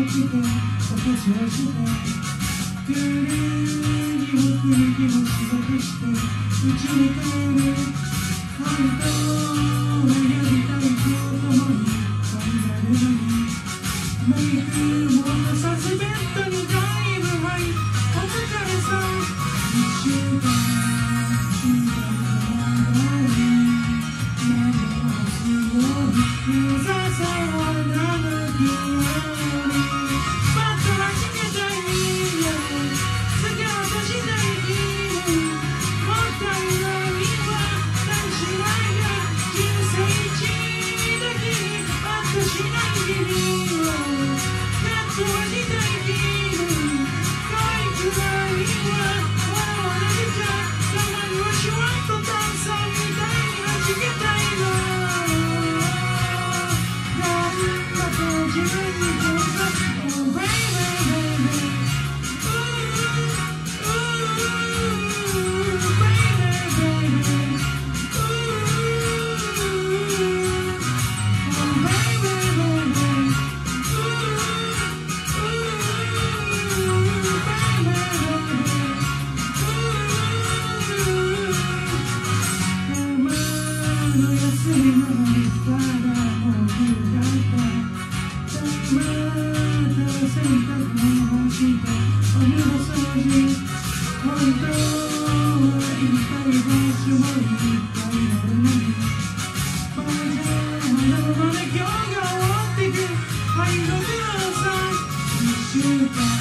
起きてお化粧してクールに僕に気も仕事して家に帰る本当はやりたいこともいっぱいあるのにメイクもなさずベッドにダイブはいお疲れさん1週間みたいな長い目をすごいささは長くありバットはしけたいよスカウトしたい気分もったいないわ男子はが人生一だけにバットしない日々をカットはしたい気分可愛くないわ笑われるかたまにはシュワッとダンサーみたいに弾けたいわなんだと自分にこそ Oh baby baby Ooh baby baby Oh baby baby休みの日からもう夕方また洗濯物干してお風呂掃除本当はいっぱい場所もいっぱいあるのにパジャマのままで今日が終わってくはいご苦労さん1週間